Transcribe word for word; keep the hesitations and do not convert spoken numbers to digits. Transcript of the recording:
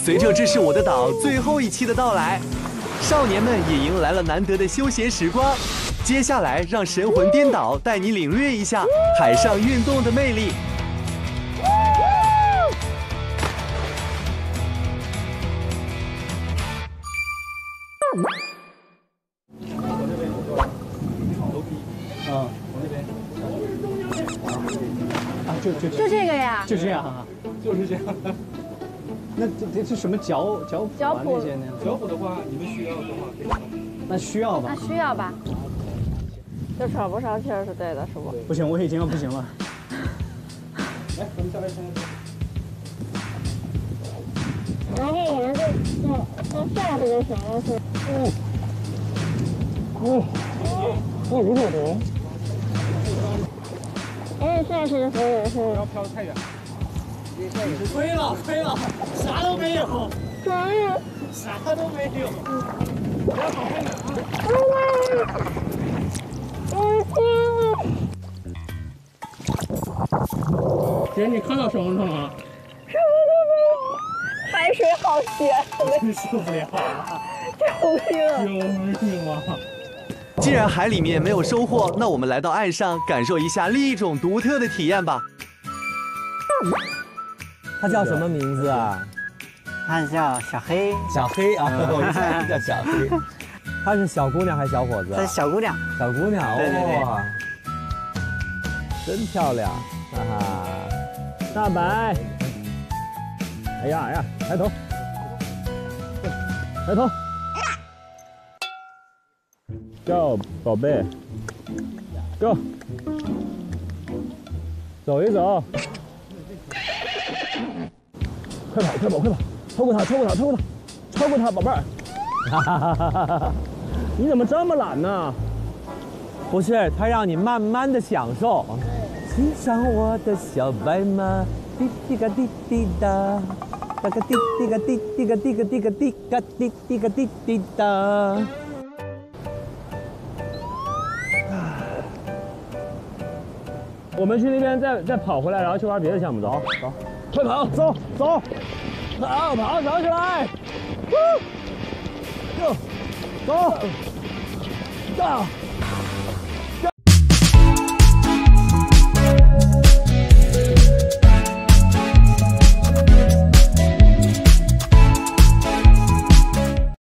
随着《这是我的岛》最后一期的到来，少年们也迎来了难得的休闲时光。接下来，让神魂颠倒带你领略一下海上运动的魅力。 嗯，啊，就就就这个呀， 就这样啊，就是这样。那这这是什么脚脚蹼啊那些呢？ 脚蹼的话，你们需要的话可以吗？ 那需要吧？ 那需要吧？ 这喘不上气儿是对的，是不？ 不行，我已经要不行了。 来，我们下来先。 然后我们就就就下去就行了，是。嗯。嗯。我如果得。而且下去的时候也是。 不要飘得太远。 亏了，亏了，啥都没有。 啥呀？ 啥都没有。 不要跑太远啊！ 我天啊！ 姐，你看到什么了吗？ 什么都没有，海水好咸， 真受不了了！ 救命！ 救命啊！ 既然海里面没有收获，那我们来到岸上，感受一下另一种独特的体验吧。 他叫什么名字啊？ 他叫小黑， 小黑啊，我一猜叫小黑。她是小姑娘还是小伙子？ 她是小姑娘。 小姑娘， 对对对， 哇，真漂亮，哈哈。大白，哎呀哎呀，抬头，抬头。Go， 宝贝 ，Go， 走一走。快跑快跑快跑！超过他超过他超过他超过他，宝贝儿！哈哈哈哈哈哈！你怎么这么懒呢？不是，他让你慢慢的享受。骑上我的小白马，滴滴个滴滴答，哒个滴滴个滴滴个滴个滴个滴个滴滴个滴滴答。我们去那边再再跑回来，然后去玩别的项目，走走，快跑，走走，跑跑走起来，go，走，go。